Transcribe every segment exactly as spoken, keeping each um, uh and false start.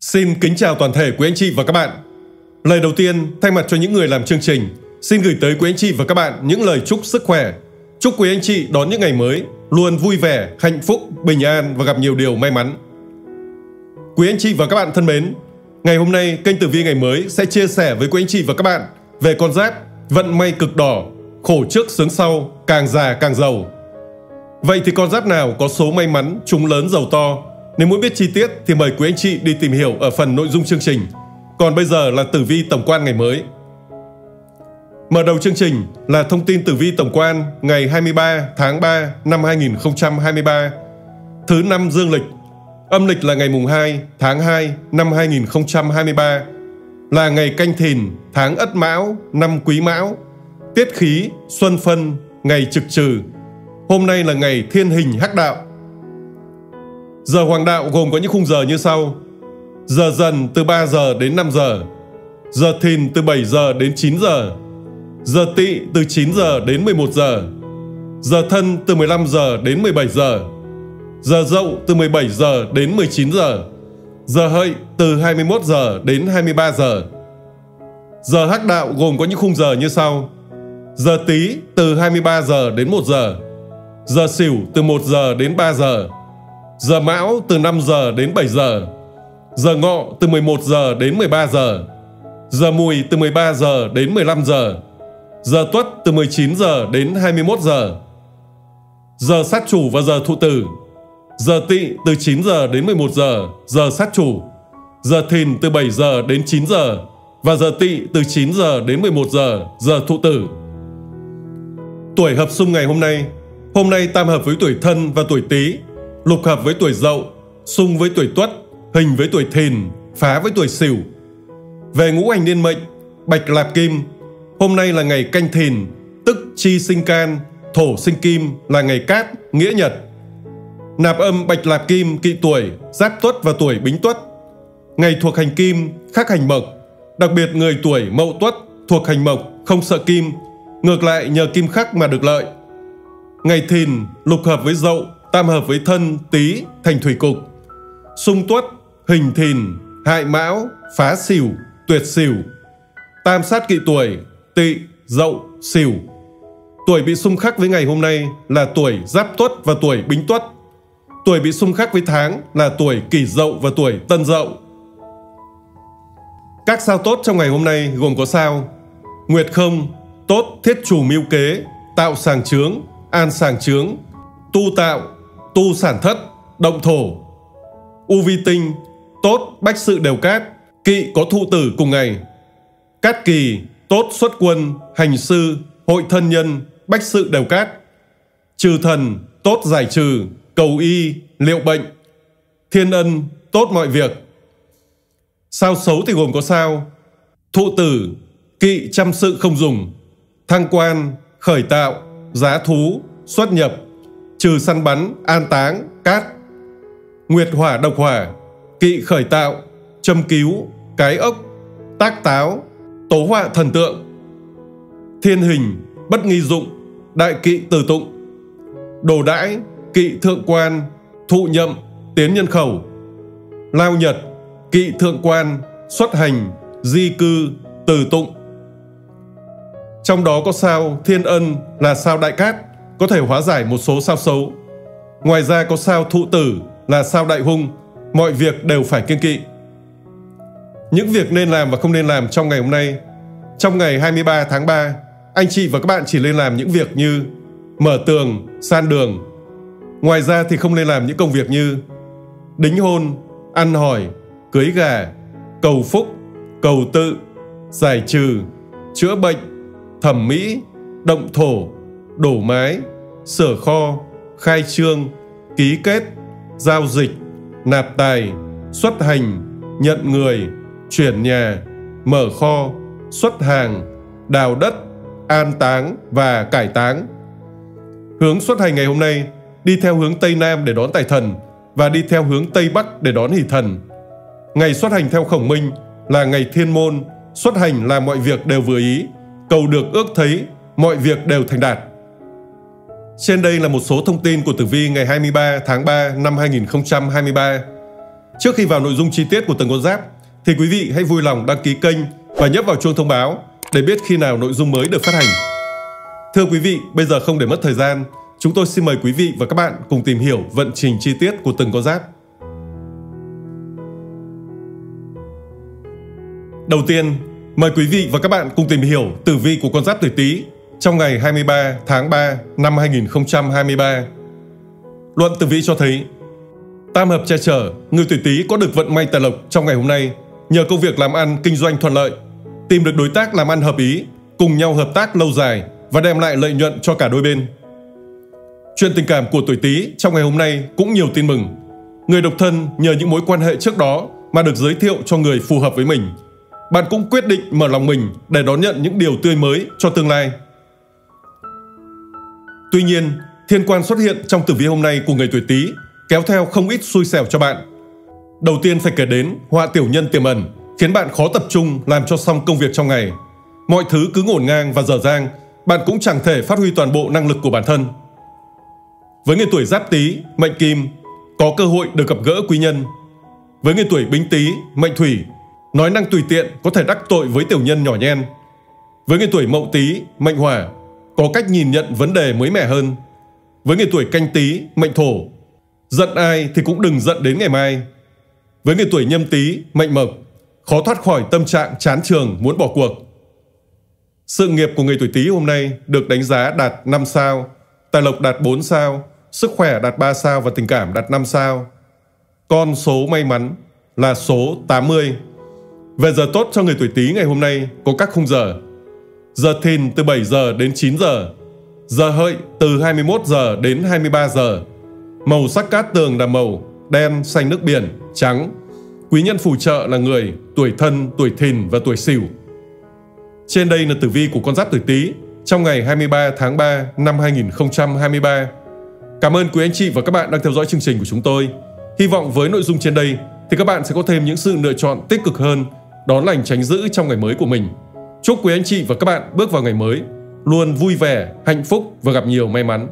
Xin kính chào toàn thể quý anh chị và các bạn. Lời đầu tiên, thay mặt cho những người làm chương trình, xin gửi tới quý anh chị và các bạn những lời chúc sức khỏe. Chúc quý anh chị đón những ngày mới luôn vui vẻ, hạnh phúc, bình an và gặp nhiều điều may mắn. Quý anh chị và các bạn thân mến, ngày hôm nay kênh Tử Vi Ngày Mới sẽ chia sẻ với quý anh chị và các bạn về con giáp vận may cực đỏ, khổ trước sướng sau, càng già càng giàu. Vậy thì con giáp nào có số may mắn, trúng lớn giàu to? Nếu muốn biết chi tiết thì mời quý anh chị đi tìm hiểu ở phần nội dung chương trình. Còn bây giờ là tử vi tổng quan ngày mới. Mở đầu chương trình là thông tin tử vi tổng quan ngày hai mươi ba tháng ba năm hai nghìn không trăm hai mươi ba, thứ năm dương lịch, âm lịch là ngày mùng hai tháng hai năm hai nghìn không trăm hai mươi ba, là ngày Canh Thìn, tháng Ất Mão, năm Quý Mão, tiết khí Xuân Phân, ngày Trực Trừ. Hôm nay là ngày Thiên Hình Hắc Đạo. Giờ hoàng đạo gồm có những khung giờ như sau: giờ Dần từ ba giờ đến năm giờ, giờ Thìn từ bảy giờ đến chín giờ, giờ Tỵ từ chín giờ đến mười một giờ, giờ Thân từ mười lăm giờ đến mười bảy giờ, giờ Dậu từ mười bảy giờ đến mười chín giờ, giờ Hợi từ hai mươi mốt giờ đến hai mươi ba giờ. Giờ Hắc Đạo gồm có những khung giờ như sau: giờ Tý từ hai mươi ba giờ đến một giờ, giờ Sửu từ một giờ đến ba giờ, giờ Mão từ năm giờ đến bảy giờ, giờ Ngọ từ mười một giờ đến mười ba giờ, giờ Mùi từ mười ba giờ đến mười lăm giờ, giờ Tuất từ mười chín giờ đến hai mươi mốt giờ, giờ Sát Chủ và giờ Thụ Tử. Giờ Tỵ từ chín giờ đến mười một giờ, giờ Sát Chủ, giờ Thìn từ bảy giờ đến chín giờ và giờ Tỵ từ chín giờ đến mười một giờ, giờ Thụ Tử. Tuổi hợp xung ngày hôm nay. Hôm nay tam hợp với tuổi Thân và tuổi Tý, lục hợp với tuổi Dậu, xung với tuổi Tuất, hình với tuổi Thìn, phá với tuổi Sửu. Về ngũ hành niên mệnh, Bạch Lạp Kim. Hôm nay là ngày Canh Thìn, tức Chi sinh Can, Thổ sinh Kim, là ngày Cát, nghĩa nhật. Nạp âm Bạch Lạp Kim kỵ tuổi Giáp Tuất và tuổi Bính Tuất. Ngày thuộc hành Kim, khắc hành Mộc. Đặc biệt người tuổi Mậu Tuất thuộc hành Mộc không sợ Kim, ngược lại nhờ Kim khắc mà được lợi. Ngày Thìn lục hợp với Dậu, tam hợp với Thân, Tý thành thủy cục. Xung Tuất, hình Thìn, hại Mão, phá Sửu, tuyệt Sửu. Tam sát kỵ tuổi Tỵ, Dậu, Sửu. Tuổi bị xung khắc với ngày hôm nay là tuổi Giáp Tuất và tuổi Bính Tuất. Tuổi bị xung khắc với tháng là tuổi Kỷ Dậu và tuổi Tân Dậu. Các sao tốt trong ngày hôm nay gồm có sao: Nguyệt Không, tốt thiết chủ mưu kế, tạo sàng chướng, an sàng chướng, tu tạo, tu sản thất, động thổ. U Vi Tinh, tốt bách sự đều cát, kỵ có thụ tử cùng ngày. Cát Kỳ, tốt xuất quân, hành sư, hội thân nhân, bách sự đều cát. Trừ Thần, tốt giải trừ, cầu y, liệu bệnh. Thiên Ân, tốt mọi việc. Sao xấu thì gồm có sao: Thụ Tử, kỵ trăm sự không dùng, thăng quan, khởi tạo, giá thú, xuất nhập, trừ săn bắn, an táng, cát. Nguyệt Hỏa độc hỏa, kỵ khởi tạo, châm cứu, cái ốc, tác táo, tố họa thần tượng. Thiên Hình, bất nghi dụng, đại kỵ từ tụng. Đồ đãi, kỵ thượng quan, thụ nhậm, tiến nhân khẩu. Lao Nhật, kỵ thượng quan, xuất hành, di cư, từ tụng. Trong đó có sao Thiên Ân là sao đại cát, có thể hóa giải một số sao xấu. Ngoài ra có sao Thụ Tử là sao đại hung, mọi việc đều phải kiêng kỵ. Những việc nên làm và không nên làm trong ngày hôm nay. Trong ngày hai mươi ba tháng ba, anh chị và các bạn chỉ nên làm những việc như mở tường, san đường. Ngoài ra thì không nên làm những công việc như đính hôn, ăn hỏi, cưới gà, cầu phúc, cầu tự, giải trừ, chữa bệnh, thẩm mỹ, động thổ, đổ mái, sửa kho, khai trương, ký kết, giao dịch, nạp tài, xuất hành, nhận người, chuyển nhà, mở kho, xuất hàng, đào đất, an táng và cải táng. Hướng xuất hành ngày hôm nay: đi theo hướng Tây Nam để đón tài thần và đi theo hướng Tây Bắc để đón hỷ thần. Ngày xuất hành theo khổng minh là ngày thiên môn, xuất hành làm mọi việc đều vừa ý, cầu được ước thấy, mọi việc đều thành đạt. Trên đây là một số thông tin của tử vi ngày hai mươi ba tháng ba năm hai nghìn không trăm hai mươi ba. Trước khi vào nội dung chi tiết của từng con giáp thì quý vị hãy vui lòng đăng ký kênh và nhấp vào chuông thông báo để biết khi nào nội dung mới được phát hành. Thưa quý vị, bây giờ không để mất thời gian, chúng tôi xin mời quý vị và các bạn cùng tìm hiểu vận trình chi tiết của từng con giáp. Đầu tiên, mời quý vị và các bạn cùng tìm hiểu tử vi của con giáp Tuổi Tý trong ngày hai mươi ba tháng ba năm hai nghìn không trăm hai mươi ba. Luận tử vi cho thấy tam hợp che chở, người Tuổi Tý có được vận may tài lộc trong ngày hôm nay nhờ công việc làm ăn kinh doanh thuận lợi, tìm được đối tác làm ăn hợp ý, cùng nhau hợp tác lâu dài và đem lại lợi nhuận cho cả đôi bên. Chuyện tình cảm của Tuổi Tý trong ngày hôm nay cũng nhiều tin mừng. Người độc thân nhờ những mối quan hệ trước đó mà được giới thiệu cho người phù hợp với mình. Bạn cũng quyết định mở lòng mình để đón nhận những điều tươi mới cho tương lai. Tuy nhiên, thiên quan xuất hiện trong tử vi hôm nay của người Tuổi Tý kéo theo không ít xui xẻo cho bạn. Đầu tiên phải kể đến họa tiểu nhân tiềm ẩn, khiến bạn khó tập trung làm cho xong công việc trong ngày. Mọi thứ cứ ngổn ngang và dở dang, bạn cũng chẳng thể phát huy toàn bộ năng lực của bản thân. Với người tuổi Giáp Tý, mệnh Kim, có cơ hội được gặp gỡ quý nhân. Với người tuổi Bính Tý, mệnh Thủy, nói năng tùy tiện có thể đắc tội với tiểu nhân nhỏ nhen. Với người tuổi Mậu Tý, mệnh Hỏa, có cách nhìn nhận vấn đề mới mẻ hơn. Với người tuổi Canh Tý, mệnh Thổ, giận ai thì cũng đừng giận đến ngày mai. Với người tuổi Nhâm Tý, mệnh Mộc, khó thoát khỏi tâm trạng chán trường muốn bỏ cuộc. Sự nghiệp của người Tuổi Tý hôm nay được đánh giá đạt năm sao, tài lộc đạt bốn sao, sức khỏe đạt ba sao và tình cảm đạt năm sao. Con số may mắn là số tám mươi. Về giờ tốt cho người Tuổi Tý ngày hôm nay có các khung giờ: giờ Thìn từ bảy giờ đến chín giờ, giờ Hợi từ hai mươi mốt giờ đến hai mươi ba giờ. Màu sắc cát tường là màu đen, xanh nước biển, trắng. Quý nhân phù trợ là người tuổi Thân, tuổi Thìn và tuổi Sửu. Trên đây là tử vi của con giáp Tuổi Tý trong ngày hai mươi ba tháng ba năm hai nghìn không trăm hai mươi ba. Cảm ơn quý anh chị và các bạn đang theo dõi chương trình của chúng tôi. Hy vọng với nội dung trên đây thì các bạn sẽ có thêm những sự lựa chọn tích cực hơn, đón lành tránh dữ trong ngày mới của mình. Chúc quý anh chị và các bạn bước vào ngày mới luôn vui vẻ, hạnh phúc và gặp nhiều may mắn.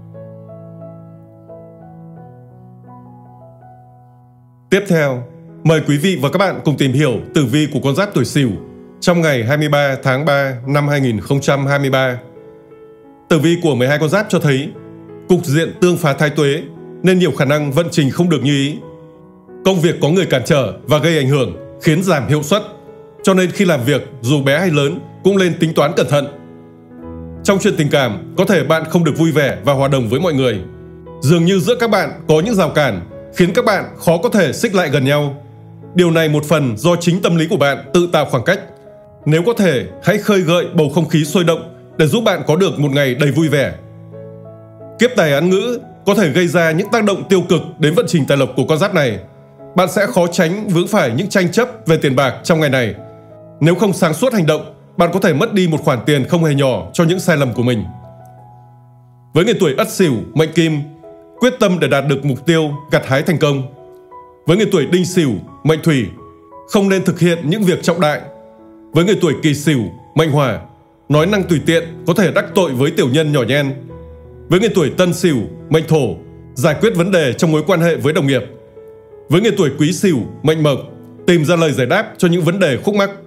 Tiếp theo, mời quý vị và các bạn cùng tìm hiểu tử vi của con giáp Tuổi Sửu trong ngày hai mươi ba tháng ba năm hai nghìn không trăm hai mươi ba. Tử vi của mười hai con giáp cho thấy cục diện tương phá thái tuế nên nhiều khả năng vận trình không được như ý. Công việc có người cản trở và gây ảnh hưởng khiến giảm hiệu suất, cho nên khi làm việc dù bé hay lớn cũng nên tính toán cẩn thận. Trong chuyện tình cảm, có thể bạn không được vui vẻ và hòa đồng với mọi người. Dường như giữa các bạn có những rào cản khiến các bạn khó có thể xích lại gần nhau. Điều này một phần do chính tâm lý của bạn tự tạo khoảng cách. Nếu có thể, hãy khơi gợi bầu không khí sôi động để giúp bạn có được một ngày đầy vui vẻ. Kiếp tài án ngữ có thể gây ra những tác động tiêu cực đến vận trình tài lộc của con giáp này. Bạn sẽ khó tránh vướng phải những tranh chấp về tiền bạc trong ngày này. Nếu không sáng suốt hành động, bạn có thể mất đi một khoản tiền không hề nhỏ cho những sai lầm của mình. Với người tuổi Ất Sửu, mệnh Kim, quyết tâm để đạt được mục tiêu, gặt hái thành công. Với người tuổi Đinh Sửu, mệnh Thủy, không nên thực hiện những việc trọng đại. Với người tuổi Kỷ Sửu, mệnh Hỏa, nói năng tùy tiện có thể đắc tội với tiểu nhân nhỏ nhen. Với người tuổi Tân Sửu, mệnh Thổ, giải quyết vấn đề trong mối quan hệ với đồng nghiệp. Với người tuổi Quý Sửu, mệnh Mộc, tìm ra lời giải đáp cho những vấn đề khúc mắc.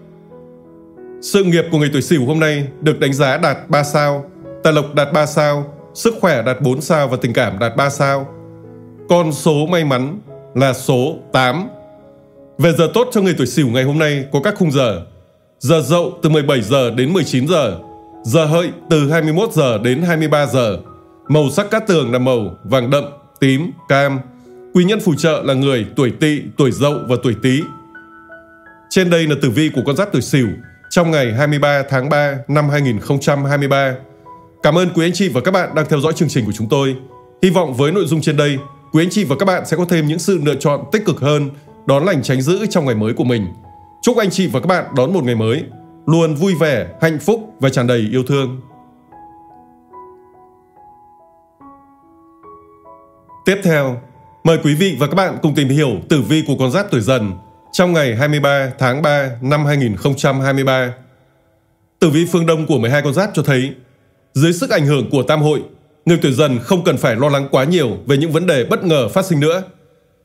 Sự nghiệp của người tuổi Sửu hôm nay được đánh giá đạt ba sao, tài lộc đạt ba sao, sức khỏe đạt bốn sao và tình cảm đạt ba sao. Con số may mắn là số tám. Về giờ tốt cho người tuổi Sửu ngày hôm nay có các khung giờ: giờ Dậu từ mười bảy giờ đến mười chín giờ, giờ Hợi từ hai mươi mốt giờ đến hai mươi ba giờ. Màu sắc cát tường là màu vàng đậm, tím, cam. Quý nhân phù trợ là người tuổi Tỵ, tuổi Dậu và tuổi Tý. Trên đây là tử vi của con giáp Tuổi Sửu trong ngày hai mươi ba tháng ba năm hai nghìn không trăm hai mươi ba. Cảm ơn quý anh chị và các bạn đang theo dõi chương trình của chúng tôi. Hy vọng với nội dung trên đây, quý anh chị và các bạn sẽ có thêm những sự lựa chọn tích cực hơn, đón lành tránh dữ trong ngày mới của mình. Chúc anh chị và các bạn đón một ngày mới luôn vui vẻ, hạnh phúc và tràn đầy yêu thương. Tiếp theo, mời quý vị và các bạn cùng tìm hiểu tử vi của con giáp Tuổi Dần trong ngày hai mươi ba tháng ba năm hai nghìn không trăm hai mươi ba. Tử vi phương Đông của mười hai con giáp cho thấy, dưới sức ảnh hưởng của tam hội, người tuổi Dần không cần phải lo lắng quá nhiều về những vấn đề bất ngờ phát sinh nữa.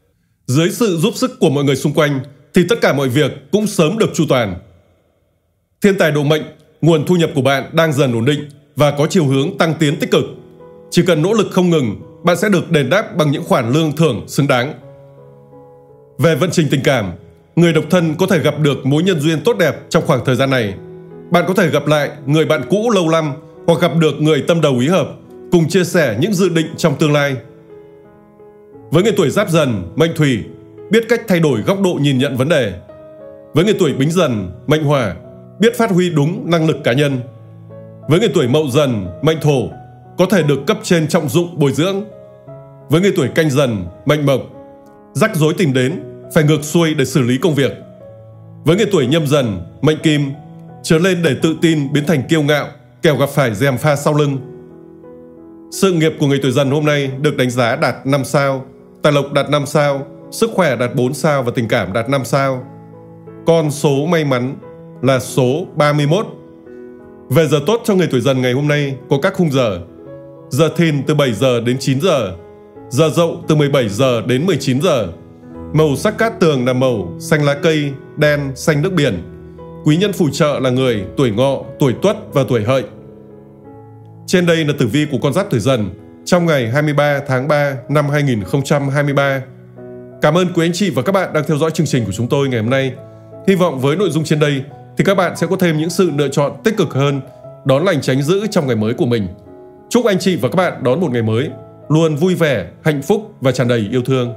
Dưới sự giúp sức của mọi người xung quanh thì tất cả mọi việc cũng sớm được chu toàn. Thiên tài độ mệnh, nguồn thu nhập của bạn đang dần ổn định và có chiều hướng tăng tiến tích cực. Chỉ cần nỗ lực không ngừng, bạn sẽ được đền đáp bằng những khoản lương thưởng xứng đáng. Về vận trình tình cảm, người độc thân có thể gặp được mối nhân duyên tốt đẹp trong khoảng thời gian này. Bạn có thể gặp lại người bạn cũ lâu năm hoặc gặp được người tâm đầu ý hợp, cùng chia sẻ những dự định trong tương lai. Với người tuổi Giáp Dần, mệnh Thủy, biết cách thay đổi góc độ nhìn nhận vấn đề. Với người tuổi Bính Dần, mệnh Hỏa, biết phát huy đúng năng lực cá nhân. Với người tuổi Mậu Dần, mệnh Thổ, có thể được cấp trên trọng dụng bồi dưỡng. Với người tuổi Canh Dần, mệnh Mộc, rắc rối tìm đến, phải ngược xuôi để xử lý công việc. Với người tuổi Nhâm Dần, mệnh Kim, trở lên để tự tin biến thành kiêu ngạo, kẻo gặp phải gièm pha sau lưng. Sự nghiệp của người tuổi Dần hôm nay được đánh giá đạt năm sao, tài lộc đạt năm sao, sức khỏe đạt bốn sao và tình cảm đạt năm sao. Con số may mắn là số ba mươi mốt. Về giờ tốt cho người tuổi Dần ngày hôm nay có các khung giờ: giờ Thìn từ bảy giờ đến chín giờ, giờ Dậu từ mười bảy giờ đến mười chín giờ. Màu sắc cát tường là màu xanh lá cây, đen, xanh nước biển. Quý nhân phù trợ là người tuổi Ngọ, tuổi Tuất và tuổi Hợi. Trên đây là tử vi của con giáp tuổi Dần trong ngày hai mươi ba tháng ba năm hai nghìn không trăm hai mươi ba. Cảm ơn quý anh chị và các bạn đang theo dõi chương trình của chúng tôi ngày hôm nay. Hy vọng với nội dung trên đây thì các bạn sẽ có thêm những sự lựa chọn tích cực hơn, đón lành tránh dữ trong ngày mới của mình. Chúc anh chị và các bạn đón một ngày mới luôn vui vẻ, hạnh phúc và tràn đầy yêu thương.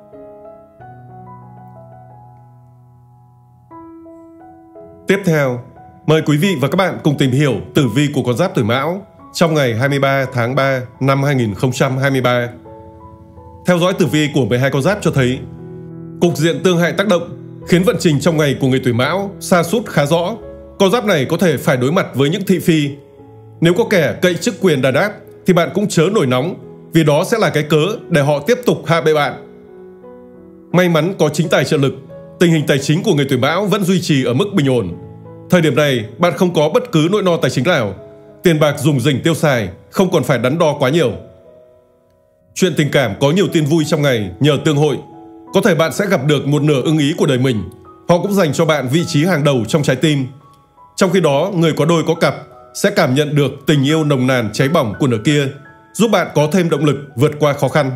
Tiếp theo, mời quý vị và các bạn cùng tìm hiểu tử vi của con giáp tuổi Mão trong ngày hai mươi ba tháng ba năm hai nghìn không trăm hai mươi ba. Theo dõi tử vi của mười hai con giáp cho thấy, cục diện tương hại tác động khiến vận trình trong ngày của người tuổi Mão sa sút khá rõ. Con giáp này có thể phải đối mặt với những thị phi. Nếu có kẻ cậy chức quyền đàn áp thì bạn cũng chớ nổi nóng, vì đó sẽ là cái cớ để họ tiếp tục hạ bệ bạn. May mắn có chính tài trợ lực, tình hình tài chính của người tuổi Mão vẫn duy trì ở mức bình ổn. Thời điểm này, bạn không có bất cứ nỗi lo tài chính nào. Tiền bạc dùng rỉnh tiêu xài, không còn phải đắn đo quá nhiều. Chuyện tình cảm có nhiều tin vui trong ngày nhờ tương hội. Có thể bạn sẽ gặp được một nửa ưng ý của đời mình. Họ cũng dành cho bạn vị trí hàng đầu trong trái tim. Trong khi đó, người có đôi có cặp sẽ cảm nhận được tình yêu nồng nàn cháy bỏng của nửa kia, giúp bạn có thêm động lực vượt qua khó khăn.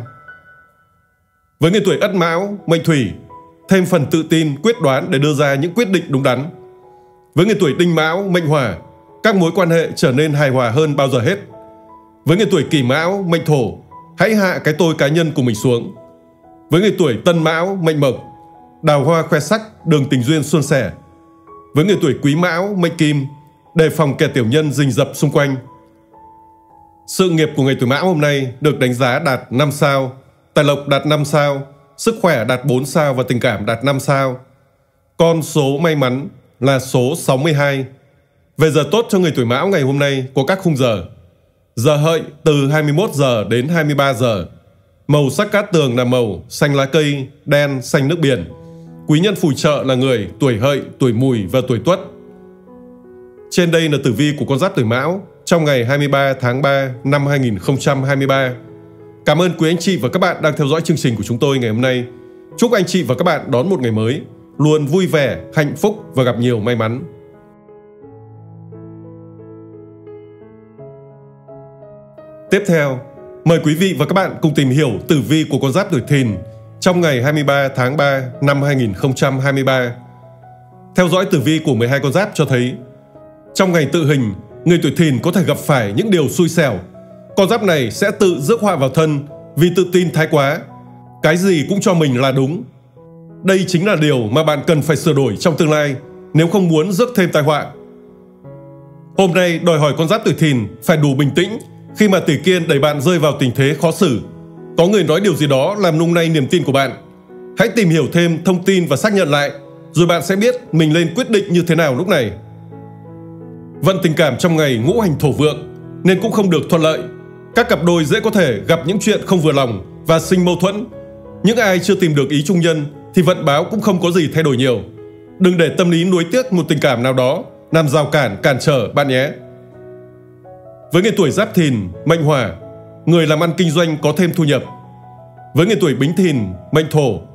Với người tuổi Ất Mão, mệnh Thủy, thêm phần tự tin, quyết đoán để đưa ra những quyết định đúng đắn. Với người tuổi Đinh Mão, mệnh Hỏa, các mối quan hệ trở nên hài hòa hơn bao giờ hết. Với người tuổi Kỷ Mão, mệnh Thổ, hãy hạ cái tôi cá nhân của mình xuống. Với người tuổi Tân Mão, mệnh Mộc, đào hoa khoe sắc, đường tình duyên suôn sẻ. Với người tuổi Quý Mão, mệnh Kim, đề phòng kẻ tiểu nhân rình rập xung quanh. Sự nghiệp của người tuổi Mão hôm nay được đánh giá đạt năm sao, tài lộc đạt năm sao, sức khỏe đạt bốn sao và tình cảm đạt năm sao. Con số may mắn là số sáu mươi hai. Về giờ tốt cho người tuổi Mão ngày hôm nay có các khung giờ: giờ Hợi từ hai mươi mốt giờ đến hai mươi ba giờ. Màu sắc cát tường là màu xanh lá cây, đen, xanh nước biển. Quý nhân phù trợ là người tuổi Hợi, tuổi Mùi và tuổi Tuất. Trên đây là tử vi của con giáp tuổi Mão trong ngày hai mươi ba tháng ba năm hai nghìn không trăm hai mươi ba. Cảm ơn quý anh chị và các bạn đang theo dõi chương trình của chúng tôi ngày hôm nay. Chúc anh chị và các bạn đón một ngày mới luôn vui vẻ, hạnh phúc và gặp nhiều may mắn. Tiếp theo, mời quý vị và các bạn cùng tìm hiểu tử vi của con giáp tuổi Thìn trong ngày hai mươi ba tháng ba năm hai nghìn không trăm hai mươi ba. Theo dõi tử vi của mười hai con giáp cho thấy, trong ngày tự hình, người tuổi Thìn có thể gặp phải những điều xui xẻo. Con giáp này sẽ tự rước họa vào thân vì tự tin thái quá. Cái gì cũng cho mình là đúng. Đây chính là điều mà bạn cần phải sửa đổi trong tương lai nếu không muốn rước thêm tai họa. Hôm nay đòi hỏi con giáp tuổi Thìn phải đủ bình tĩnh khi mà tỷ kiên đẩy bạn rơi vào tình thế khó xử. Có người nói điều gì đó làm lung lay niềm tin của bạn. Hãy tìm hiểu thêm thông tin và xác nhận lại, rồi bạn sẽ biết mình nên quyết định như thế nào lúc này. Vận tình cảm trong ngày ngũ hành thổ vượng nên cũng không được thuận lợi. Các cặp đôi dễ có thể gặp những chuyện không vừa lòng và sinh mâu thuẫn. Những ai chưa tìm được ý chung nhân thì vận báo cũng không có gì thay đổi nhiều. Đừng để tâm lý nuối tiếc một tình cảm nào đó làm rào cản, cản trở bạn nhé. Với người tuổi Giáp Thìn, mệnh Hỏa, người làm ăn kinh doanh có thêm thu nhập. Với người tuổi Bính Thìn, mệnh Thổ,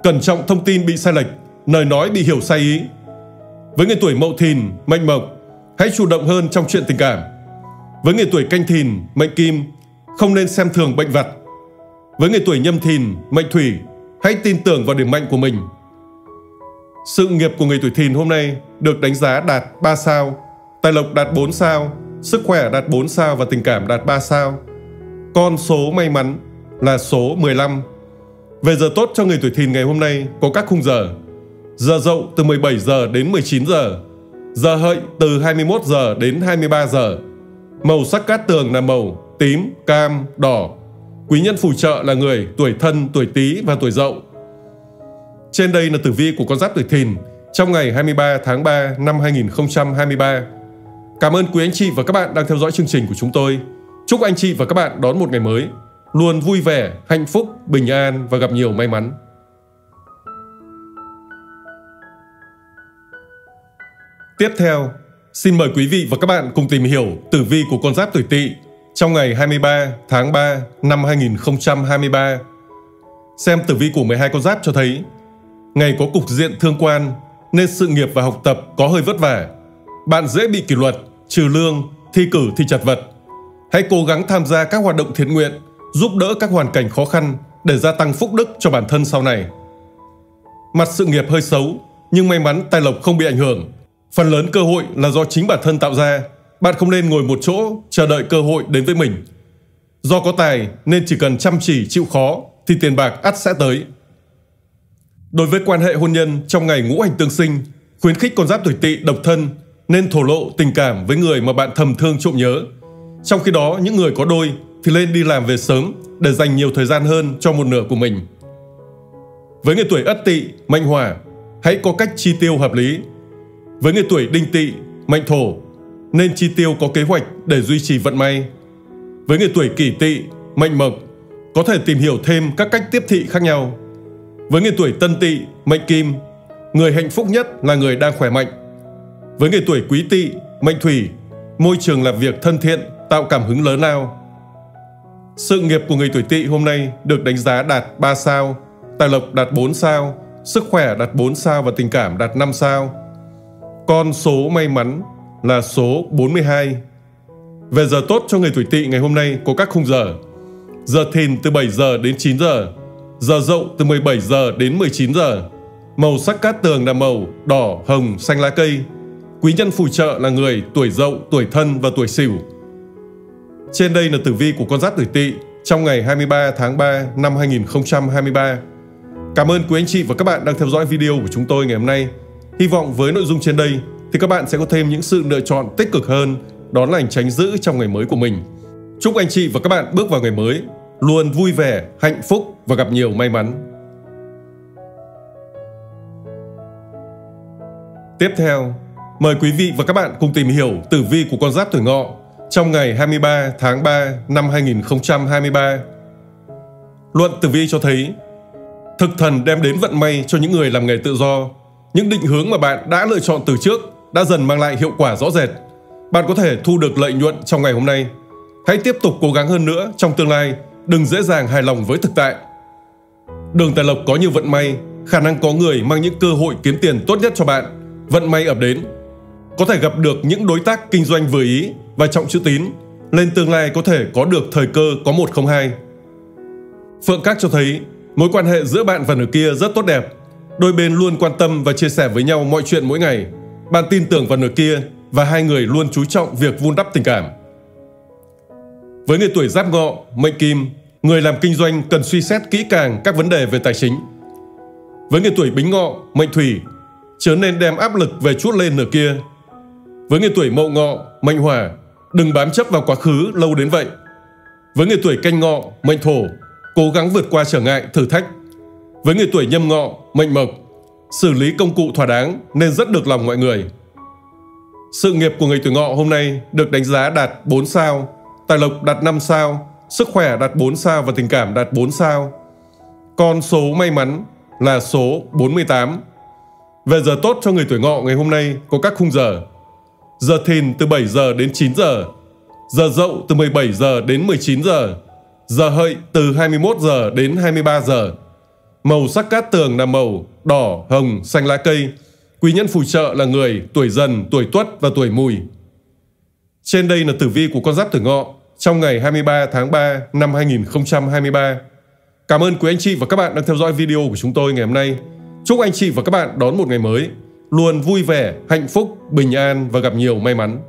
cẩn trọng thông tin bị sai lệch, lời nói bị hiểu sai ý. Với người tuổi Mậu Thìn, mệnh Mộc, hãy chủ động hơn trong chuyện tình cảm. Với người tuổi Canh Thìn, mệnh Kim, không nên xem thường bệnh vặt. Với người tuổi Nhâm Thìn, mệnh Thủy, hãy tin tưởng vào điểm mạnh của mình. Sự nghiệp của người tuổi Thìn hôm nay được đánh giá đạt ba sao, tài lộc đạt bốn sao, sức khỏe đạt bốn sao và tình cảm đạt ba sao. Con số may mắn là số mười lăm. Về giờ tốt cho người tuổi Thìn ngày hôm nay có các khung giờ: giờ Dậu từ mười bảy giờ đến mười chín giờ, giờ Hợi từ hai mươi mốt giờ đến hai mươi ba giờ. Màu sắc cát tường là màu tím, cam, đỏ. Quý nhân phù trợ là người tuổi Thân, tuổi Tý và tuổi Dậu. Trên đây là tử vi của con giáp tuổi Thìn trong ngày hai mươi ba tháng ba năm hai nghìn không trăm hai mươi ba. Cảm ơn quý anh chị và các bạn đang theo dõi chương trình của chúng tôi. Chúc anh chị và các bạn đón một ngày mới luôn vui vẻ, hạnh phúc, bình an và gặp nhiều may mắn. Tiếp theo, xin mời quý vị và các bạn cùng tìm hiểu tử vi của con giáp tuổi Tỵ trong ngày hai mươi ba tháng ba năm hai nghìn không trăm hai mươi ba. Xem tử vi của mười hai con giáp cho thấy ngày có cục diện thương quan nên sự nghiệp và học tập có hơi vất vả. Bạn dễ bị kỷ luật, trừ lương, thi cử thì chật vật. Hãy cố gắng tham gia các hoạt động thiện nguyện, giúp đỡ các hoàn cảnh khó khăn để gia tăng phúc đức cho bản thân sau này. Mặt sự nghiệp hơi xấu, nhưng may mắn tài lộc không bị ảnh hưởng. Phần lớn cơ hội là do chính bản thân tạo ra. Bạn không nên ngồi một chỗ chờ đợi cơ hội đến với mình. Do có tài nên chỉ cần chăm chỉ chịu khó thì tiền bạc ắt sẽ tới. Đối với quan hệ hôn nhân trong ngày ngũ hành tương sinh, khuyến khích con giáp tuổi Tỵ độc thân nên thổ lộ tình cảm với người mà bạn thầm thương trộm nhớ. Trong khi đó, những người có đôi thì nên đi làm về sớm để dành nhiều thời gian hơn cho một nửa của mình. Với người tuổi Ất Tỵ, mệnh Hỏa, hãy có cách chi tiêu hợp lý. Với người tuổi Đinh Tỵ, mệnh Thổ, nên chi tiêu có kế hoạch để duy trì vận may. Với người tuổi Kỷ Tỵ, mệnh Mộc, có thể tìm hiểu thêm các cách tiếp thị khác nhau. Với người tuổi Tân Tỵ, mệnh Kim, người hạnh phúc nhất là người đang khỏe mạnh. Với người tuổi Quý Tỵ, mệnh Thủy, môi trường làm việc thân thiện, tạo cảm hứng lớn lao. Sự nghiệp của người tuổi Tỵ hôm nay được đánh giá đạt ba sao, tài lộc đạt bốn sao, sức khỏe đạt bốn sao và tình cảm đạt năm sao. Con số may mắn là số bốn mươi hai. Về giờ tốt cho người tuổi Tỵ ngày hôm nay có các khung giờ: giờ Thìn từ bảy giờ đến chín giờ, giờ Dậu từ mười bảy giờ đến mười chín giờ. Màu sắc cát tường là màu đỏ, hồng, xanh lá cây. Quý nhân phù trợ là người tuổi Dậu, tuổi Thân và tuổi Sửu. Trên đây là tử vi của con giáp tuổi Tỵ trong ngày hai mươi ba tháng ba năm hai nghìn không trăm hai mươi ba. Cảm ơn quý anh chị và các bạn đang theo dõi video của chúng tôi ngày hôm nay. Hy vọng với nội dung trên đây thì các bạn sẽ có thêm những sự lựa chọn tích cực hơn, đón lành tránh dữ trong ngày mới của mình. Chúc anh chị và các bạn bước vào ngày mới luôn vui vẻ, hạnh phúc và gặp nhiều may mắn. Tiếp theo, mời quý vị và các bạn cùng tìm hiểu tử vi của con giáp tuổi Ngọ trong ngày hai mươi ba tháng ba năm hai nghìn không trăm hai mươi ba. Luận tử vi cho thấy thực thần đem đến vận may cho những người làm nghề tự do. Những định hướng mà bạn đã lựa chọn từ trước đã dần mang lại hiệu quả rõ rệt. Bạn có thể thu được lợi nhuận trong ngày hôm nay. Hãy tiếp tục cố gắng hơn nữa trong tương lai, đừng dễ dàng hài lòng với thực tại. Đường tài lộc có nhiều vận may, khả năng có người mang những cơ hội kiếm tiền tốt nhất cho bạn. Vận may ập đến. Có thể gặp được những đối tác kinh doanh vừa ý và trọng chữ tín, lên tương lai có thể có được thời cơ có một không hai. Phượng Các cho thấy mối quan hệ giữa bạn và nửa kia rất tốt đẹp. Đôi bên luôn quan tâm và chia sẻ với nhau mọi chuyện mỗi ngày. Bạn tin tưởng vào nửa kia và hai người luôn chú trọng việc vun đắp tình cảm. Với người tuổi Giáp Ngọ, mệnh Kim, người làm kinh doanh cần suy xét kỹ càng các vấn đề về tài chính. Với người tuổi Bính Ngọ, mệnh Thủy, chớ nên đem áp lực về chuốt lên nửa kia. Với người tuổi Mậu Ngọ, mệnh Hỏa, đừng bám chấp vào quá khứ lâu đến vậy. Với người tuổi Canh Ngọ, mệnh Thổ, cố gắng vượt qua trở ngại, thử thách. Với người tuổi Nhâm Ngọ, mệnh Mộc, xử lý công cụ thỏa đáng nên rất được lòng mọi người. Sự nghiệp của người tuổi Ngọ hôm nay được đánh giá đạt bốn sao, tài lộc đạt năm sao, sức khỏe đạt bốn sao và tình cảm đạt bốn sao. Con số may mắn là số bốn mươi tám. Về giờ tốt cho người tuổi Ngọ ngày hôm nay có các khung giờ: giờ Thìn từ bảy giờ đến chín giờ, giờ Dậu từ mười bảy giờ đến mười chín giờ, giờ Hợi từ hai mươi mốt giờ đến hai mươi ba giờ. Màu sắc cát tường là màu đỏ, hồng, xanh lá cây. Quý nhân phù trợ là người tuổi Dần, tuổi Tuất và tuổi Mùi. Trên đây là tử vi của con giáp tuổi Ngọ trong ngày hai mươi ba tháng ba năm hai nghìn không trăm hai mươi ba. Cảm ơn quý anh chị và các bạn đang theo dõi video của chúng tôi ngày hôm nay. Chúc anh chị và các bạn đón một ngày mới luôn vui vẻ, hạnh phúc, bình an và gặp nhiều may mắn.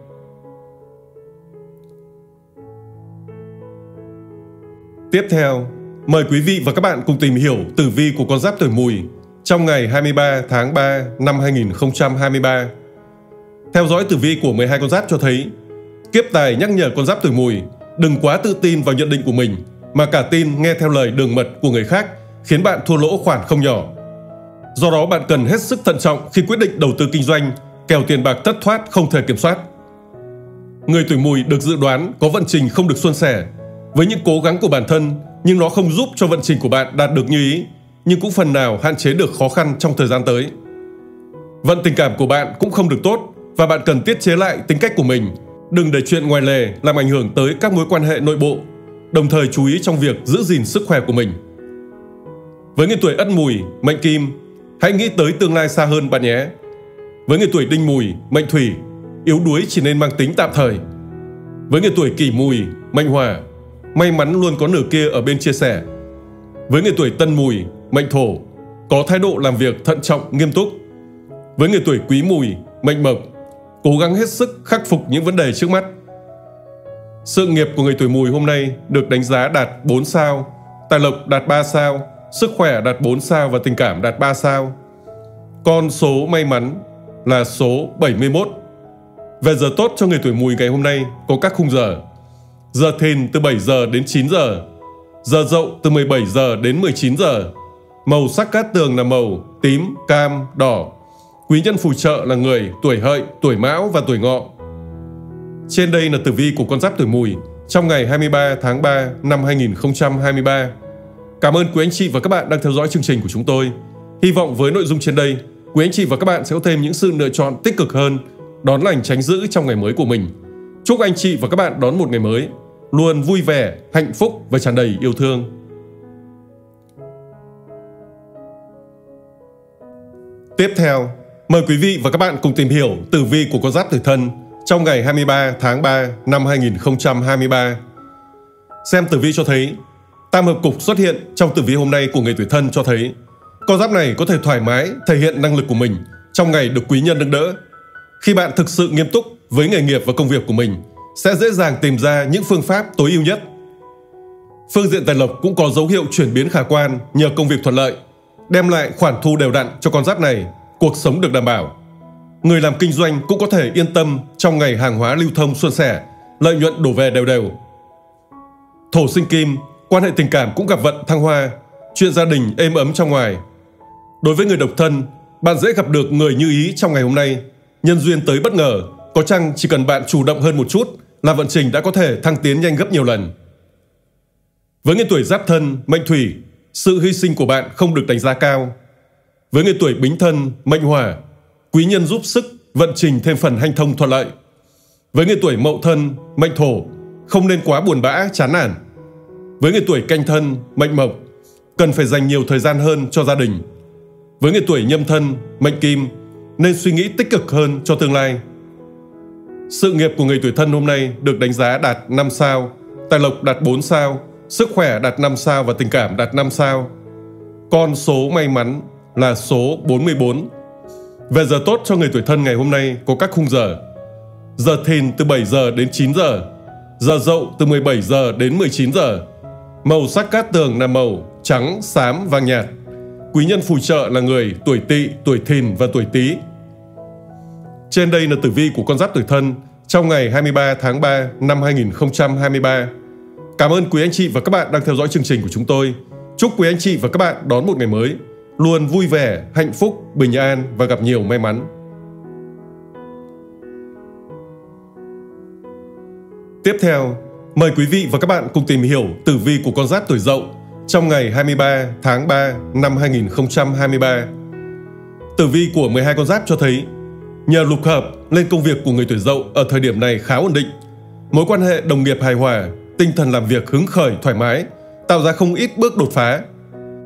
Tiếp theo, mời quý vị và các bạn cùng tìm hiểu tử vi của con giáp tuổi Mùi trong ngày hai mươi ba tháng ba năm hai nghìn không trăm hai mươi ba. Theo dõi tử vi của mười hai con giáp cho thấy, kiếp tài nhắc nhở con giáp tuổi Mùi đừng quá tự tin vào nhận định của mình mà cả tin nghe theo lời đường mật của người khác, khiến bạn thua lỗ khoản không nhỏ. Do đó bạn cần hết sức thận trọng khi quyết định đầu tư kinh doanh, kẻo tiền bạc thất thoát không thể kiểm soát. Người tuổi Mùi được dự đoán có vận trình không được suôn sẻ với những cố gắng của bản thân, nhưng nó không giúp cho vận trình của bạn đạt được như ý, nhưng cũng phần nào hạn chế được khó khăn trong thời gian tới. Vận tình cảm của bạn cũng không được tốt và bạn cần tiết chế lại tính cách của mình, đừng để chuyện ngoài lề làm ảnh hưởng tới các mối quan hệ nội bộ, đồng thời chú ý trong việc giữ gìn sức khỏe của mình. Với người tuổi Ất Mùi, mệnh Kim, hãy nghĩ tới tương lai xa hơn bạn nhé. Với người tuổi Đinh Mùi, mệnh Thủy, yếu đuối chỉ nên mang tính tạm thời. Với người tuổi Kỷ Mùi, mệnh Hỏa, may mắn luôn có nửa kia ở bên chia sẻ. Với người tuổi Tân Mùi, mệnh Thổ, có thái độ làm việc thận trọng, nghiêm túc. Với người tuổi Quý Mùi, mệnh Mộc, cố gắng hết sức khắc phục những vấn đề trước mắt. Sự nghiệp của người tuổi Mùi hôm nay được đánh giá đạt bốn sao, tài lộc đạt ba sao, sức khỏe đạt bốn sao và tình cảm đạt ba sao. Con số may mắn là số bảy mươi mốt. Về giờ tốt cho người tuổi Mùi ngày hôm nay có các khung giờ: giờ Thìn từ bảy giờ đến chín giờ, giờ Dậu từ mười bảy giờ đến mười chín giờ. Màu sắc cát tường là màu tím, cam, đỏ. Quý nhân phù trợ là người tuổi Hợi, tuổi Mão và tuổi Ngọ. Trên đây là tử vi của con giáp tuổi Mùi trong ngày hai mươi ba tháng ba năm hai nghìn không trăm hai mươi ba. Cảm ơn quý anh chị và các bạn đang theo dõi chương trình của chúng tôi. Hy vọng với nội dung trên đây, quý anh chị và các bạn sẽ có thêm những sự lựa chọn tích cực hơn, đón lành tránh dữ trong ngày mới của mình. Chúc anh chị và các bạn đón một ngày mới luôn vui vẻ, hạnh phúc và tràn đầy yêu thương. Tiếp theo, mời quý vị và các bạn cùng tìm hiểu tử vi của con giáp tuổi Thân trong ngày hai mươi ba tháng ba năm hai nghìn không trăm hai mươi ba. Xem tử vi cho thấy, tam hợp cục xuất hiện trong tử vi hôm nay của người tuổi Thân cho thấy con giáp này có thể thoải mái thể hiện năng lực của mình trong ngày được quý nhân nâng đỡ. Khi bạn thực sự nghiêm túc với nghề nghiệp và công việc của mình, sẽ dễ dàng tìm ra những phương pháp tối ưu nhất. Phương diện tài lộc cũng có dấu hiệu chuyển biến khả quan nhờ công việc thuận lợi, đem lại khoản thu đều đặn cho con giáp này, cuộc sống được đảm bảo. Người làm kinh doanh cũng có thể yên tâm trong ngày hàng hóa lưu thông suôn sẻ, lợi nhuận đổ về đều đều. Thổ sinh Kim, quan hệ tình cảm cũng gặp vận thăng hoa, chuyện gia đình êm ấm trong ngoài. Đối với người độc thân, bạn dễ gặp được người như ý trong ngày hôm nay, nhân duyên tới bất ngờ, có chăng chỉ cần bạn chủ động hơn một chút là vận trình đã có thể thăng tiến nhanh gấp nhiều lần. Với người tuổi Giáp Thân, mệnh Thủy, sự hy sinh của bạn không được đánh giá cao. Với người tuổi Bính Thân, mệnh Hỏa, quý nhân giúp sức, vận trình thêm phần hanh thông thuận lợi. Với người tuổi Mậu Thân, mệnh Thổ, không nên quá buồn bã, chán nản. Với người tuổi Canh Thân, mệnh Mộc, cần phải dành nhiều thời gian hơn cho gia đình. Với người tuổi Nhâm Thân, mệnh Kim, nên suy nghĩ tích cực hơn cho tương lai. Sự nghiệp của người tuổi Thân hôm nay được đánh giá đạt năm sao, tài lộc đạt bốn sao, sức khỏe đạt năm sao và tình cảm đạt năm sao. Con số may mắn là số bốn mươi bốn. Về giờ tốt cho người tuổi Thân ngày hôm nay có các khung giờ: giờ Thìn từ bảy giờ đến chín giờ, giờ Dậu từ mười bảy giờ đến mười chín giờ. Màu sắc cát tường là màu trắng, xám, vàng nhạt. Quý nhân phù trợ là người tuổi Tỵ, tuổi Thìn và tuổi Tý. Trên đây là tử vi của con giáp tuổi Thân trong ngày hai mươi ba tháng ba năm hai nghìn không trăm hai mươi ba. Cảm ơn quý anh chị và các bạn đang theo dõi chương trình của chúng tôi. Chúc quý anh chị và các bạn đón một ngày mới luôn vui vẻ, hạnh phúc, bình an và gặp nhiều may mắn. Tiếp theo, mời quý vị và các bạn cùng tìm hiểu tử vi của con giáp tuổi Dậu trong ngày hai mươi ba tháng ba năm hai nghìn không trăm hai mươi ba. Tử vi của mười hai con giáp cho thấy, nhờ lục hợp nên công việc của người tuổi Dậu ở thời điểm này khá ổn định. Mối quan hệ đồng nghiệp hài hòa, tinh thần làm việc hứng khởi thoải mái, tạo ra không ít bước đột phá.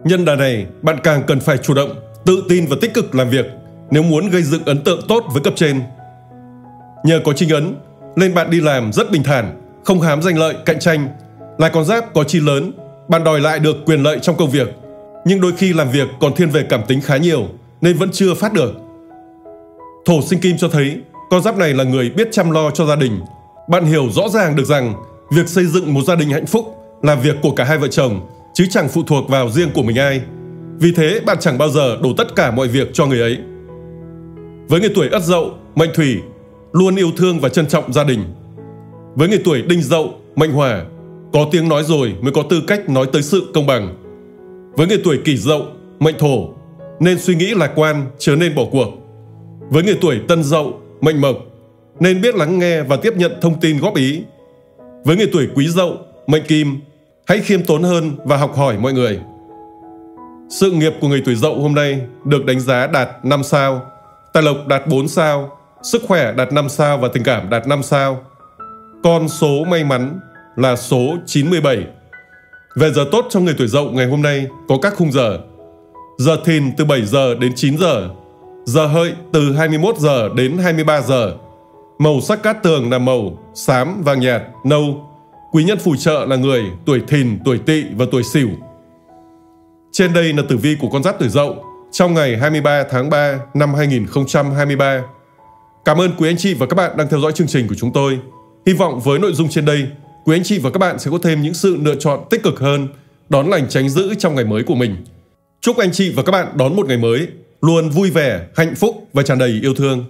Nhân đà này, bạn càng cần phải chủ động, tự tin và tích cực làm việc nếu muốn gây dựng ấn tượng tốt với cấp trên. Nhờ có chính ấn, nên bạn đi làm rất bình thản, không hám danh lợi, cạnh tranh. Là con giáp có chi lớn, bạn đòi lại được quyền lợi trong công việc, nhưng đôi khi làm việc còn thiên về cảm tính khá nhiều nên vẫn chưa phát được. Thổ sinh kim cho thấy con giáp này là người biết chăm lo cho gia đình. Bạn hiểu rõ ràng được rằng việc xây dựng một gia đình hạnh phúc là việc của cả hai vợ chồng, chứ chẳng phụ thuộc vào riêng của mình ai. Vì thế bạn chẳng bao giờ đổ tất cả mọi việc cho người ấy. Với người tuổi Ất Dậu, mệnh Thủy, luôn yêu thương và trân trọng gia đình. Với người tuổi Đinh Dậu, mệnh Hỏa, có tiếng nói rồi mới có tư cách nói tới sự công bằng. Với người tuổi Kỷ Dậu, mệnh Thổ, nên suy nghĩ lạc quan chớ nên bỏ cuộc. Với người tuổi Tân Dậu, mệnh Mộc, nên biết lắng nghe và tiếp nhận thông tin góp ý. Với người tuổi Quý Dậu, mệnh Kim, hãy khiêm tốn hơn và học hỏi mọi người. Sự nghiệp của người tuổi Dậu hôm nay được đánh giá đạt năm sao, tài lộc đạt bốn sao, sức khỏe đạt năm sao và tình cảm đạt năm sao. Con số may mắn là số chín mươi bảy. Về giờ tốt cho người tuổi Dậu ngày hôm nay có các khung giờ: giờ Thìn từ bảy giờ đến chín giờ, giờ Hợi từ hai mươi mốt giờ đến hai mươi ba giờ. Màu sắc cát tường là màu xám, vàng nhạt, nâu. Quý nhân phù trợ là người tuổi Thìn, tuổi Tỵ và tuổi Sửu. Trên đây là tử vi của con giáp tuổi Dậu trong ngày hai mươi ba tháng ba năm hai nghìn không trăm hai mươi ba. Cảm ơn quý anh chị và các bạn đang theo dõi chương trình của chúng tôi. Hy vọng với nội dung trên đây, quý anh chị và các bạn sẽ có thêm những sự lựa chọn tích cực hơn, đón lành tránh dữ trong ngày mới của mình. Chúc anh chị và các bạn đón một ngày mới luôn vui vẻ, hạnh phúc và tràn đầy yêu thương.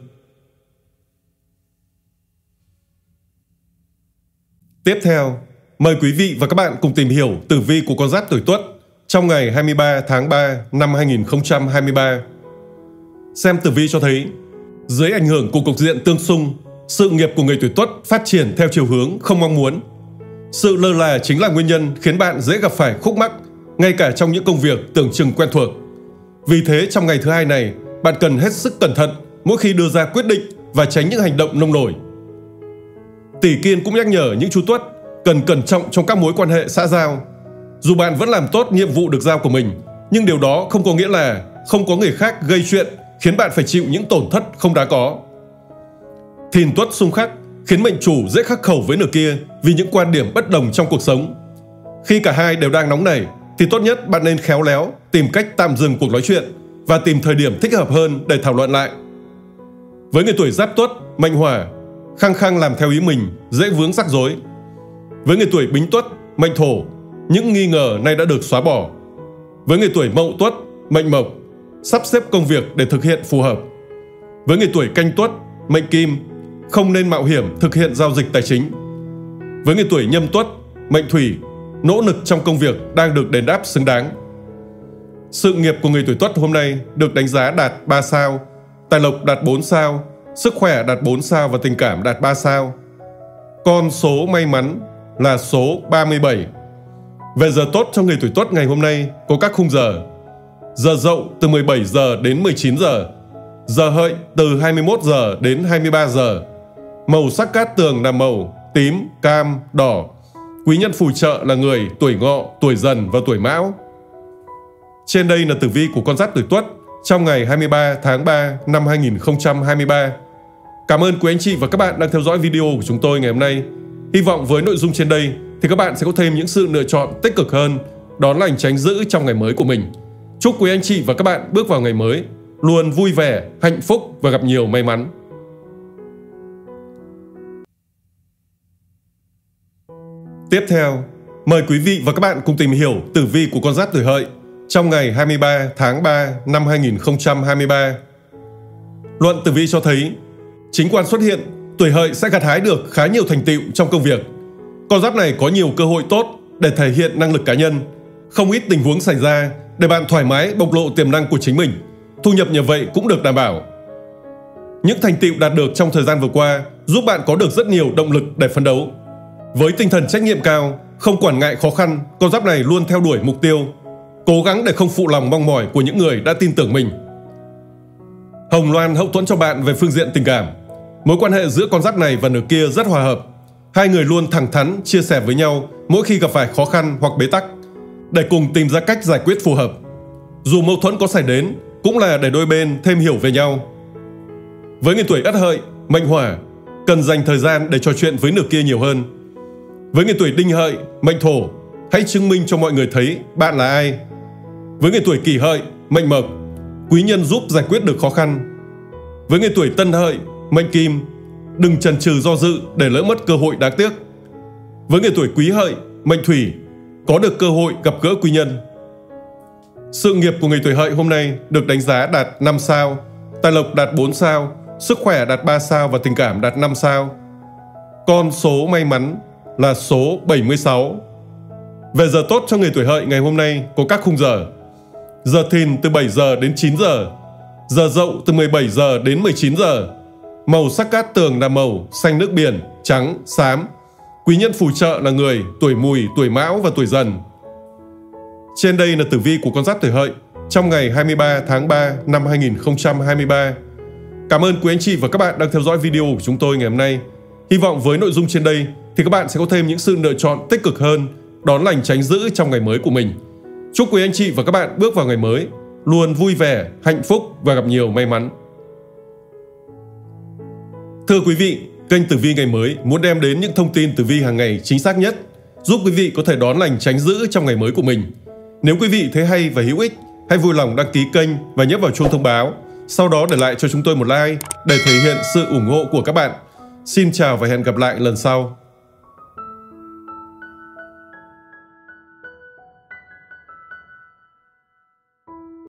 Tiếp theo, mời quý vị và các bạn cùng tìm hiểu tử vi của con giáp tuổi Tuất trong ngày hai mươi ba tháng ba năm hai nghìn không trăm hai mươi ba. Xem tử vi cho thấy, dưới ảnh hưởng của cục diện tương xung, sự nghiệp của người tuổi Tuất phát triển theo chiều hướng không mong muốn. Sự lơ là chính là nguyên nhân khiến bạn dễ gặp phải khúc mắc, ngay cả trong những công việc tưởng chừng quen thuộc. Vì thế trong ngày thứ hai này, bạn cần hết sức cẩn thận mỗi khi đưa ra quyết định và tránh những hành động nông nổi. Tỷ Kiên cũng nhắc nhở những chú Tuất cần cẩn trọng trong các mối quan hệ xã giao. Dù bạn vẫn làm tốt nhiệm vụ được giao của mình, nhưng điều đó không có nghĩa là không có người khác gây chuyện khiến bạn phải chịu những tổn thất không đáng có. Thìn Tuất xung khắc khiến mệnh chủ dễ khắc khẩu với nửa kia vì những quan điểm bất đồng trong cuộc sống. Khi cả hai đều đang nóng nảy thì tốt nhất bạn nên khéo léo tìm cách tạm dừng cuộc nói chuyện và tìm thời điểm thích hợp hơn để thảo luận lại. Với người tuổi Giáp Tuất, mệnh Hỏa, khăng khăng làm theo ý mình dễ vướng rắc rối. Với người tuổi Bính Tuất, mệnh Thổ, những nghi ngờ nay đã được xóa bỏ. Với người tuổi Mậu Tuất, mệnh Mộc, sắp xếp công việc để thực hiện phù hợp. Với người tuổi Canh Tuất, mệnh Kim, không nên mạo hiểm thực hiện giao dịch tài chính. Với người tuổi Nhâm Tuất, mệnh Thủy, nỗ lực trong công việc đang được đền đáp xứng đáng. Sự nghiệp của người tuổi Tuất hôm nay được đánh giá đạt ba sao, tài lộc đạt bốn sao, sức khỏe đạt bốn sao và tình cảm đạt ba sao. Con số may mắn là số ba mươi bảy. Về giờ tốt cho người tuổi Tuất ngày hôm nay có các khung giờ: giờ Dậu từ mười bảy giờ đến mười chín giờ, giờ Hợi từ hai mươi mốt giờ đến hai mươi ba giờ. Màu sắc cát tường là màu tím, cam, đỏ. Quý nhân phù trợ là người tuổi Ngọ, tuổi Dần và tuổi Mão. Trên đây là tử vi của con giáp tuổi Tuất trong ngày hai mươi ba tháng ba năm hai nghìn không trăm hai mươi ba. Cảm ơn quý anh chị và các bạn đang theo dõi video của chúng tôi ngày hôm nay. Hy vọng với nội dung trên đây thì các bạn sẽ có thêm những sự lựa chọn tích cực hơn, đón lành tránh dữ trong ngày mới của mình. Chúc quý anh chị và các bạn bước vào ngày mới luôn vui vẻ, hạnh phúc và gặp nhiều may mắn. Tiếp theo, mời quý vị và các bạn cùng tìm hiểu tử vi của con giáp tuổi Hợi trong ngày hai mươi ba tháng ba năm hai nghìn không trăm hai mươi ba. Luận tử vi cho thấy, chính quan xuất hiện, tuổi Hợi sẽ gặt hái được khá nhiều thành tựu trong công việc. Con giáp này có nhiều cơ hội tốt để thể hiện năng lực cá nhân. Không ít tình huống xảy ra để bạn thoải mái bộc lộ tiềm năng của chính mình. Thu nhập nhờ vậy cũng được đảm bảo. Những thành tựu đạt được trong thời gian vừa qua giúp bạn có được rất nhiều động lực để phấn đấu. Với tinh thần trách nhiệm cao, không quản ngại khó khăn, con giáp này luôn theo đuổi mục tiêu, cố gắng để không phụ lòng mong mỏi của những người đã tin tưởng mình. Hồng Loan hậu thuẫn cho bạn về phương diện tình cảm. Mối quan hệ giữa con giáp này và nửa kia rất hòa hợp. Hai người luôn thẳng thắn chia sẻ với nhau mỗi khi gặp phải khó khăn hoặc bế tắc. để cùng tìm ra cách giải quyết phù hợp. Dù mâu thuẫn có xảy đến, cũng là để đôi bên thêm hiểu về nhau. Với người tuổi Ất Hợi, mệnh Hỏa, cần dành thời gian để trò chuyện với nửa kia nhiều hơn. Với người tuổi Đinh Hợi, mệnh Thổ, hãy chứng minh cho mọi người thấy bạn là ai. Với người tuổi Kỷ Hợi, mệnh Mộc, quý nhân giúp giải quyết được khó khăn. Với người tuổi Tân Hợi, mệnh Kim, đừng chần chừ do dự để lỡ mất cơ hội đáng tiếc. Với người tuổi Quý Hợi, mệnh Thủy, có được cơ hội gặp gỡ quý nhân. Sự nghiệp của người tuổi Hợi hôm nay được đánh giá đạt năm sao, tài lộc đạt bốn sao, sức khỏe đạt ba sao và tình cảm đạt năm sao. Con số may mắn là số bảy mươi sáu. Về giờ tốt cho người tuổi Hợi ngày hôm nay có các khung giờ: giờ Thìn từ bảy giờ đến chín giờ, giờ Dậu từ mười bảy giờ đến mười chín giờ. Màu sắc cát tường là màu xanh nước biển, trắng, xám. Quý nhân phù trợ là người tuổi Mùi, tuổi Mão và tuổi Dần. Trên đây là tử vi của con giáp tuổi Hợi trong ngày hai mươi ba tháng ba năm hai nghìn không trăm hai mươi ba. Cảm ơn quý anh chị và các bạn đang theo dõi video của chúng tôi ngày hôm nay. Hy vọng với nội dung trên đây thì các bạn sẽ có thêm những sự lựa chọn tích cực hơn, đón lành tránh dữ trong ngày mới của mình. Chúc quý anh chị và các bạn bước vào ngày mới luôn vui vẻ, hạnh phúc và gặp nhiều may mắn. Thưa quý vị, kênh Tử Vi ngày mới muốn đem đến những thông tin tử vi hàng ngày chính xác nhất, giúp quý vị có thể đón lành tránh dữ trong ngày mới của mình. Nếu quý vị thấy hay và hữu ích, hãy vui lòng đăng ký kênh và nhấp vào chuông thông báo, sau đó để lại cho chúng tôi một like để thể hiện sự ủng hộ của các bạn. Xin chào và hẹn gặp lại lần sau.